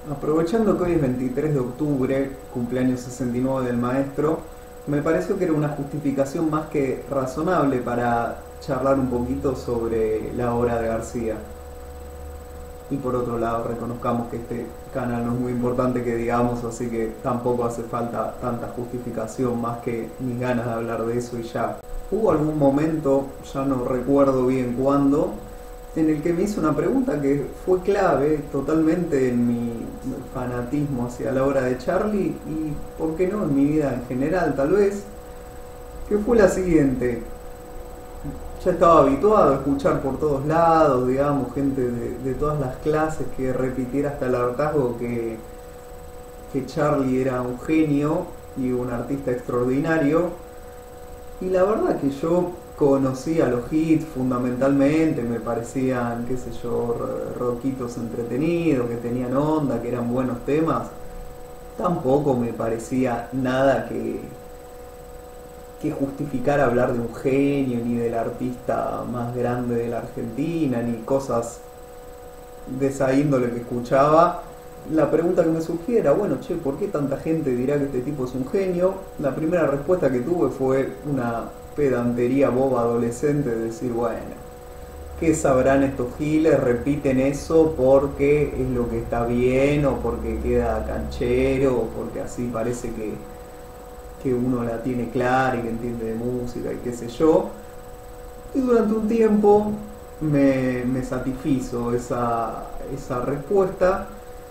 Aprovechando que hoy es 23 de octubre, cumpleaños 69 del maestro, me pareció que era una justificación más que razonable para charlar un poquito sobre la obra de García. Y por otro lado, reconozcamos que este canal no es muy importante que digamos, así que tampoco hace falta tanta justificación más que mis ganas de hablar de eso y ya. Hubo algún momento, ya no recuerdo bien cuándo, en el que me hizo una pregunta que fue clave totalmente en mi fanatismo hacia la obra de Charlie y, por qué no, en mi vida en general tal vez, que fue la siguiente. Ya estaba habituado a escuchar por todos lados, digamos, gente de todas las clases que repitiera hasta el hartazgo que Charlie era un genio y un artista extraordinario. Y la verdad que yo conocía los hits fundamentalmente, me parecían, qué sé yo, rockitos entretenidos, que tenían onda, que eran buenos temas. Tampoco me parecía nada que justificara hablar de un genio, ni del artista más grande de la Argentina, ni cosas de esa índole que escuchaba. La pregunta que me surgía era, bueno, che, ¿por qué tanta gente dirá que este tipo es un genio? La primera respuesta que tuve fue una pedantería boba adolescente de decir, bueno, ¿qué sabrán estos giles? Repiten eso porque es lo que está bien, o porque queda canchero, o porque así parece que uno la tiene clara y que entiende de música y qué sé yo. Y durante un tiempo me satisfizo esa respuesta.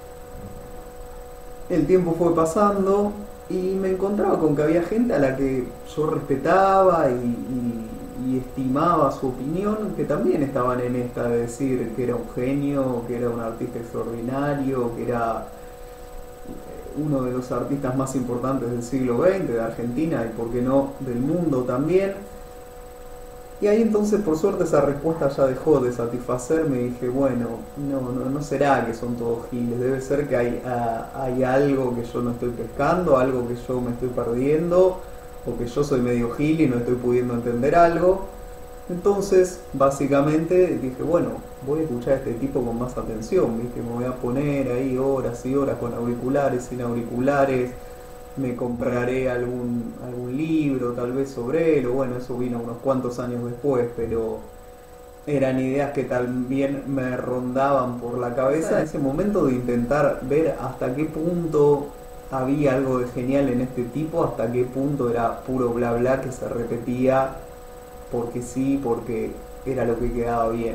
El tiempo fue pasando y me encontraba con que había gente a la que yo respetaba y estimaba su opinión, que también estaban en esta de decir que era un genio, que era un artista extraordinario, que era uno de los artistas más importantes del siglo XX, de Argentina y por qué no del mundo también. Y ahí entonces, por suerte, esa respuesta ya dejó de satisfacerme y dije, bueno, no será que son todos giles, debe ser que hay algo que yo no estoy pescando, algo que yo me estoy perdiendo, o que yo soy medio gil y no estoy pudiendo entender algo. Entonces, básicamente dije, bueno, voy a escuchar a este tipo con más atención, ¿viste? Me voy a poner ahí horas y horas con auriculares, sin auriculares, me compraré algún libro tal vez sobre él, o bueno, eso vino unos cuantos años después, pero eran ideas que también me rondaban por la cabeza en ese momento de intentar ver hasta qué punto había algo de genial en este tipo, hasta qué punto era puro bla bla que se repetía porque sí, porque era lo que quedaba bien.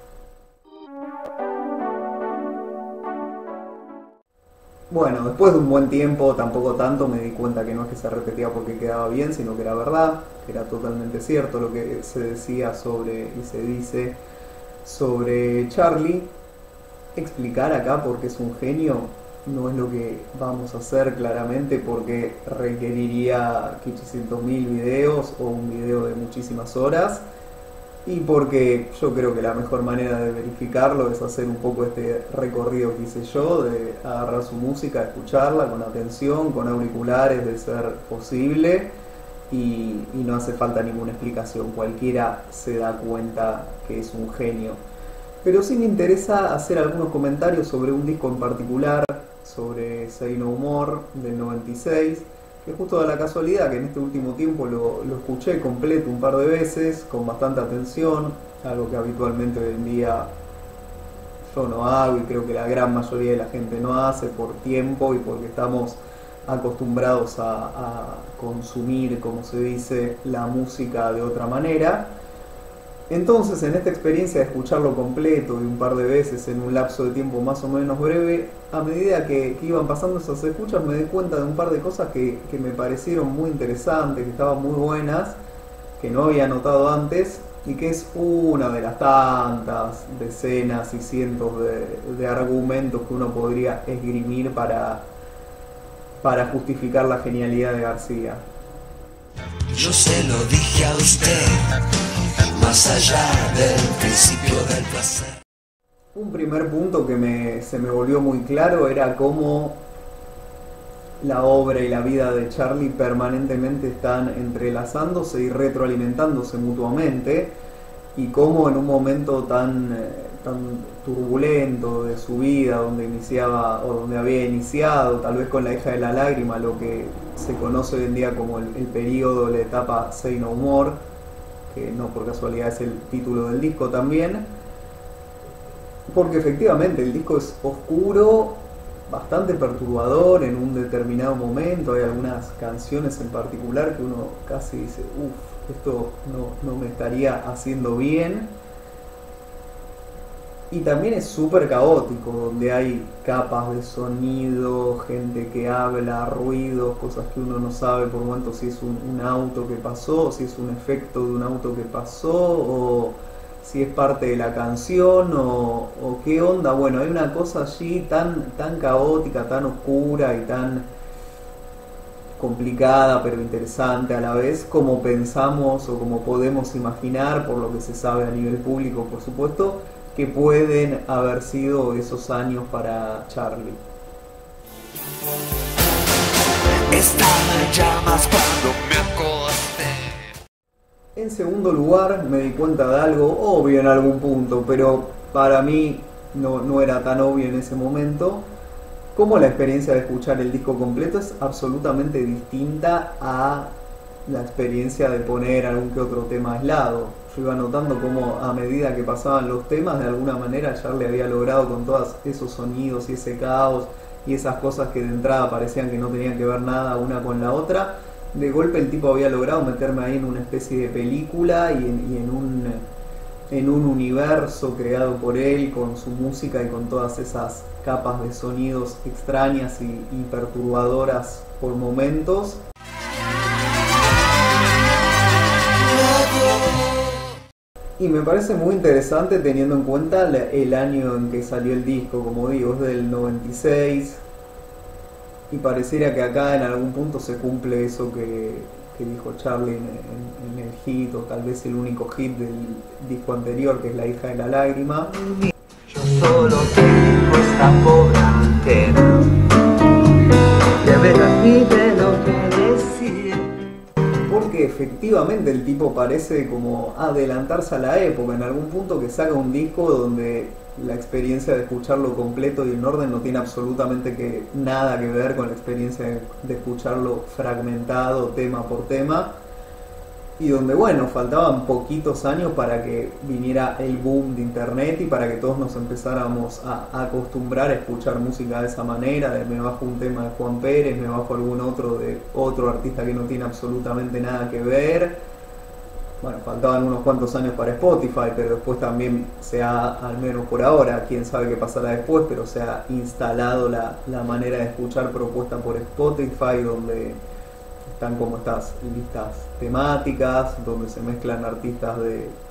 Bueno, después de un buen tiempo, tampoco tanto, me di cuenta que no es que se repetía porque quedaba bien, sino que era verdad, que era totalmente cierto lo que se decía sobre y se dice sobre Charlie. Explicar acá por qué es un genio no es lo que vamos a hacer claramente, porque requeriría 500.000 videos o un video de muchísimas horas, y porque yo creo que la mejor manera de verificarlo es hacer un poco este recorrido que hice yo, de agarrar su música, escucharla con atención, con auriculares de ser posible, y no hace falta ninguna explicación, cualquiera se da cuenta que es un genio. Pero sí me interesa hacer algunos comentarios sobre un disco en particular, sobre Say No More del 96, que justo da la casualidad que en este último tiempo lo escuché completo un par de veces, con bastante atención, algo que habitualmente hoy en día yo no hago y creo que la gran mayoría de la gente no hace por tiempo y porque estamos acostumbrados a consumir, como se dice, la música de otra manera. Entonces, en esta experiencia de escucharlo completo y un par de veces en un lapso de tiempo más o menos breve, a medida que iban pasando esas escuchas me di cuenta de un par de cosas que me parecieron muy interesantes, que estaban muy buenas, que no había notado antes y que es una de las tantas decenas y cientos de argumentos que uno podría esgrimir para justificar la genialidad de García. Yo se lo dije a usted, más allá del principio del placer. Un primer punto que se me volvió muy claro era cómo la obra y la vida de Charlie permanentemente están entrelazándose y retroalimentándose mutuamente, y cómo en un momento tan turbulento de su vida, donde iniciaba o donde había iniciado, tal vez con La hija de la lágrima, lo que se conoce hoy en día como el periodo, la etapa Say No More, que no por casualidad es el título del disco también, porque efectivamente el disco es oscuro, bastante perturbador en un determinado momento. Hay algunas canciones en particular que uno casi dice, uff, esto no me estaría haciendo bien. Y también es súper caótico, donde hay capas de sonido, gente que habla, ruidos, cosas que uno no sabe por cuánto, si es un auto que pasó, si es un efecto de un auto que pasó, o si es parte de la canción, o qué onda. Bueno, hay una cosa allí tan caótica, tan oscura y tan complicada pero interesante a la vez, como pensamos o como podemos imaginar, por lo que se sabe a nivel público, por supuesto, que pueden haber sido esos años para Charlie. Estaba en llamas cuando me acosté. En segundo lugar, me di cuenta de algo obvio en algún punto, pero para mí no era tan obvio en ese momento, como la experiencia de escuchar el disco completo es absolutamente distinta a la experiencia de poner algún que otro tema aislado. Yo iba notando cómo a medida que pasaban los temas, de alguna manera Charlie había logrado, con todos esos sonidos y ese caos y esas cosas que de entrada parecían que no tenían que ver nada una con la otra, de golpe el tipo había logrado meterme ahí en una especie de película y en un universo creado por él, con su música y con todas esas capas de sonidos extrañas y perturbadoras por momentos. Y me parece muy interesante teniendo en cuenta el año en que salió el disco, como digo, es del 96, y pareciera que acá en algún punto se cumple eso que dijo Charlie en el hit, o tal vez el único hit del disco anterior, que es La hija de la lágrima. Yo solo tengo esta pobre antena, de veras ni de lo que decir. Porque efectivamente el tipo parece como adelantarse a la época, en algún punto que saca un disco donde la experiencia de escucharlo completo y en orden no tiene absolutamente nada que ver con la experiencia de escucharlo fragmentado tema por tema, y donde bueno, faltaban poquitos años para que viniera el boom de internet y para que todos nos empezáramos a acostumbrar a escuchar música de esa manera, de me bajo un tema de Juan Pérez, me bajo algún otro de otro artista que no tiene absolutamente nada que ver. Bueno, faltaban unos cuantos años para Spotify, pero después también se ha, al menos por ahora, quién sabe qué pasará después, pero se ha instalado la manera de escuchar propuesta por Spotify, donde están como estas listas temáticas, donde se mezclan artistas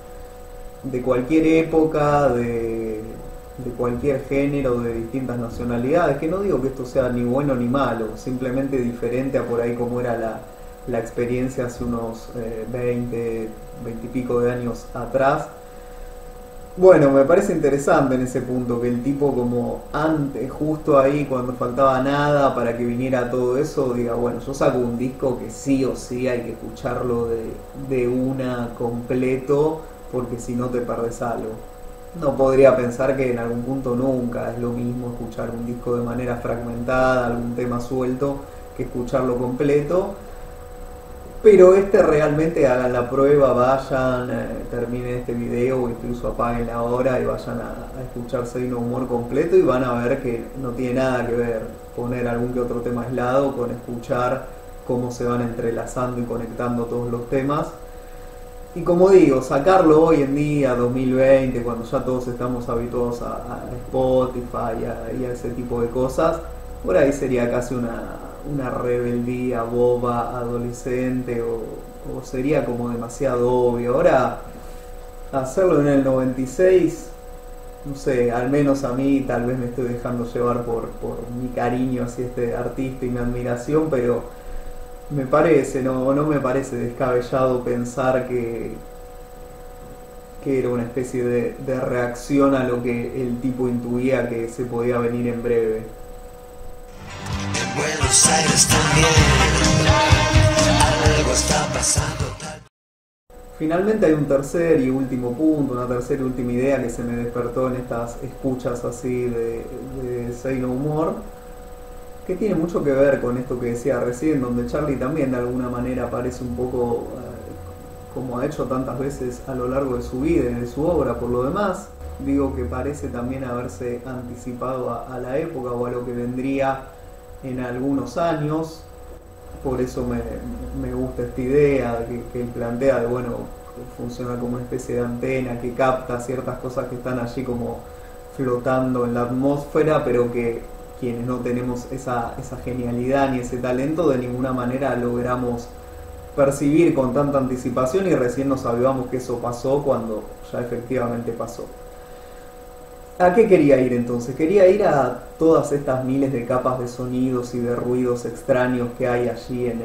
de cualquier época, de cualquier género, de distintas nacionalidades, que no digo que esto sea ni bueno ni malo, simplemente diferente a por ahí como era la experiencia hace unos 20 y pico de años atrás. Bueno, me parece interesante en ese punto que el tipo, como antes, justo ahí cuando faltaba nada para que viniera todo eso, diga, bueno, yo saco un disco que sí o sí hay que escucharlo de una completo, porque si no te perdés algo. No podría pensar que en algún punto nunca es lo mismo escuchar un disco de manera fragmentada, algún tema suelto, que escucharlo completo. Pero realmente hagan la prueba, vayan, terminen este video o incluso apaguen ahora y vayan a escuchar Say No More completo, y van a ver que no tiene nada que ver poner algún que otro tema aislado con escuchar cómo se van entrelazando y conectando todos los temas. Y como digo, sacarlo hoy en día, 2020, cuando ya todos estamos habituados a Spotify y a ese tipo de cosas, por ahí sería casi una rebeldía boba, adolescente, o sería como demasiado obvio. Ahora, hacerlo en el 96, no sé, al menos a mí tal vez me estoy dejando llevar por mi cariño hacia este artista y mi admiración, pero me parece, no me parece descabellado pensar que era una especie de reacción a lo que el tipo intuía que se podía venir en breve. Buenos Aires también, algo está pasando. Finalmente hay un tercer y último punto, una tercera y última idea que se me despertó en estas escuchas así de Say No More, que tiene mucho que ver con esto que decía recién, donde Charlie también de alguna manera aparece un poco como ha hecho tantas veces a lo largo de su vida y de su obra. Por lo demás, digo que parece también haberse anticipado a la época o a lo que vendría en algunos años. Por eso me gusta esta idea que él plantea de, bueno, funciona como una especie de antena que capta ciertas cosas que están allí como flotando en la atmósfera, pero que quienes no tenemos esa genialidad ni ese talento de ninguna manera logramos percibir con tanta anticipación, y recién nos avivamos que eso pasó cuando ya efectivamente pasó. ¿A qué quería ir entonces? Quería ir a todas estas miles de capas de sonidos y de ruidos extraños que hay allí en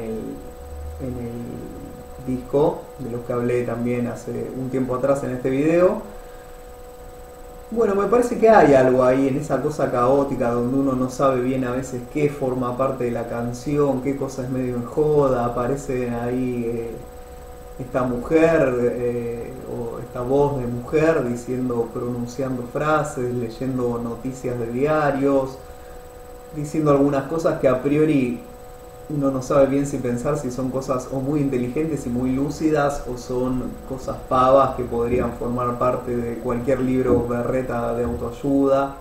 el disco, de los que hablé también hace un tiempo atrás en este video. Bueno, me parece que hay algo ahí en esa cosa caótica donde uno no sabe bien a veces qué forma parte de la canción, qué cosa es medio en joda. Aparece ahí esta mujer o esta voz de mujer diciendo, pronunciando frases, leyendo noticias de diarios, diciendo algunas cosas que a priori uno no sabe bien si pensar si son cosas o muy inteligentes y muy lúcidas o son cosas pavas que podrían formar parte de cualquier libro berreta de autoayuda.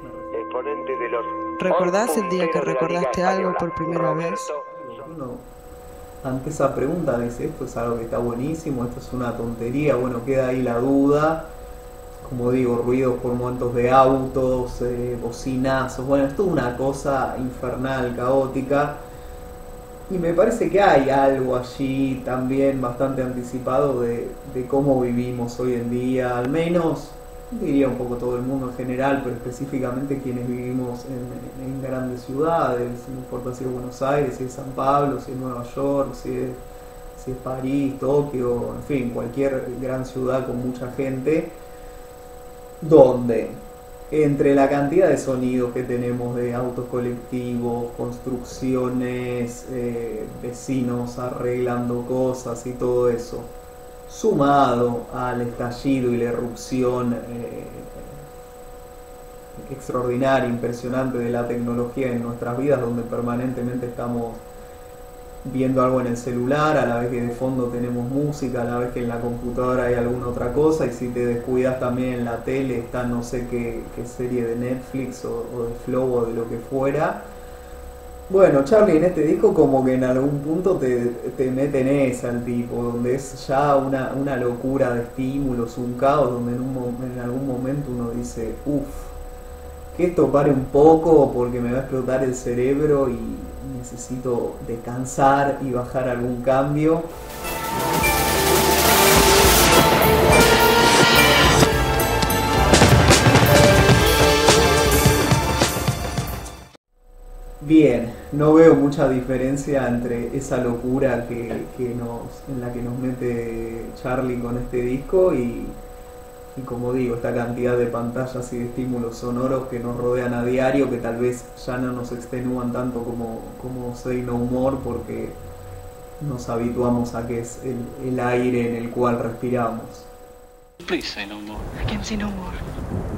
¿Recordás el día que recordaste algo por primera vez? Uno, ante esa pregunta, dice, esto es algo que está buenísimo, esto es una tontería. Bueno, queda ahí la duda. Como digo, ruidos por momentos de autos, bocinazos. Bueno, es toda una cosa infernal, caótica. Y me parece que hay algo allí también bastante anticipado de cómo vivimos hoy en día, al menos, diría un poco todo el mundo en general, pero específicamente quienes vivimos en grandes ciudades, no importa si es Buenos Aires, si es San Pablo, si es Nueva York, si es París, Tokio, en fin, cualquier gran ciudad con mucha gente, donde entre la cantidad de sonidos que tenemos de autos colectivos, construcciones, vecinos arreglando cosas y todo eso, sumado al estallido y la erupción extraordinaria, impresionante de la tecnología en nuestras vidas, donde permanentemente estamos viendo algo en el celular, a la vez que de fondo tenemos música, a la vez que en la computadora hay alguna otra cosa, y si te descuidas también en la tele está no sé qué serie de Netflix o de Flow o de lo que fuera. Bueno, Charlie en este disco como que en algún punto te mete en esa el tipo, donde es ya una locura de estímulos, un caos, donde en algún momento uno dice, que esto pare un poco porque me va a explotar el cerebro y necesito descansar y bajar algún cambio. Bien, no veo mucha diferencia entre esa locura en la que nos mete Charlie con este disco y como digo, esta cantidad de pantallas y de estímulos sonoros que nos rodean a diario, que tal vez ya no nos extenúan tanto como Say No More, porque nos habituamos a que es el aire en el cual respiramos. Please say no more. I can say no more.